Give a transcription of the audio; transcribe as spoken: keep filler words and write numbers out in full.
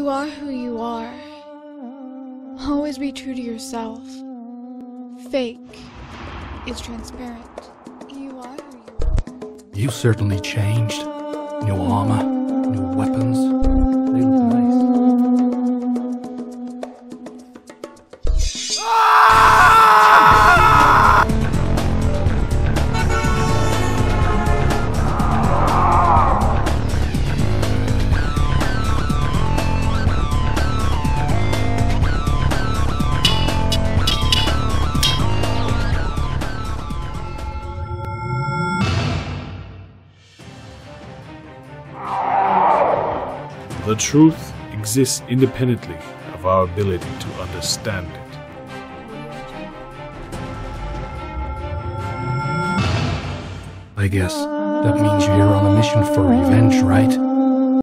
You are who you are. Always be true to yourself. Fake is transparent. You are who you are. You certainly changed. New armor, new weapons. They look nice. The truth exists independently of our ability to understand it. I guess that means you're here on a mission for revenge, right?